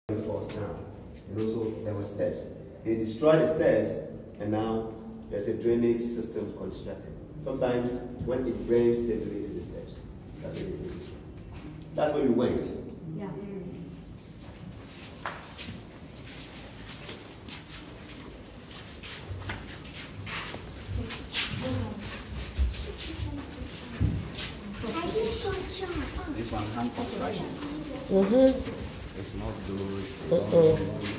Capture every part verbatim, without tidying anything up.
falls down. And also there were steps. They destroyed the stairs and now there's a drainage system constructed. Sometimes when it rains, they delete the steps. That's where they do this. That's where we went. Yeah. This one hand construction. Mm-hmm. It's not good. Uh-uh.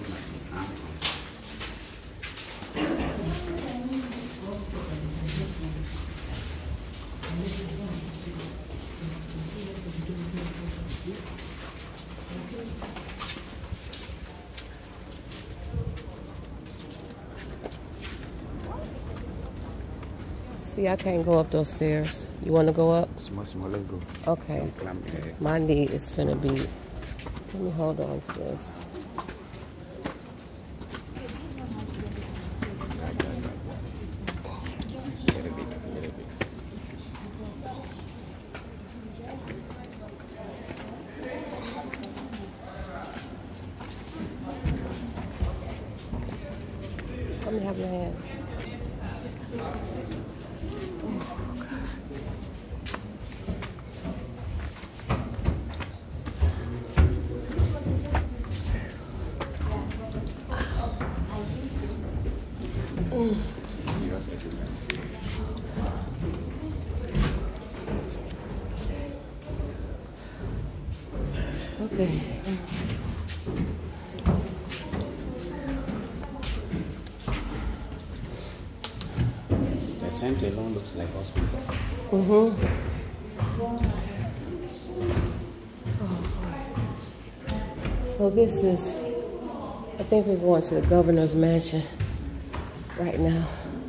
See, I can't go up those stairs. You want to go up? Small, small, let's go. Okay. Don't climb there. My knee is finna be. Let me hold on to this. Little bit, little bit. Let me have your hand. Serious exercise. Okay. The center alone looks like hospital. Mm-hmm. Oh, boy. So this is, I think we're going to the governor's mansion right now.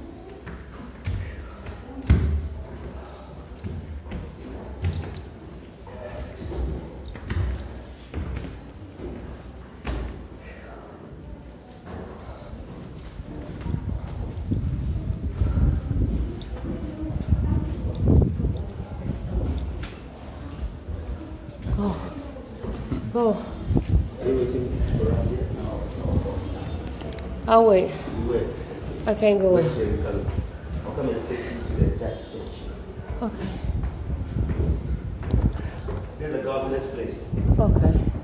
Go. Go. Are you waiting for us here? I'll wait. You wait. I can't go Wait in. here, you can. I'll come and take you to the that church. Okay. This is the governor's place. Okay.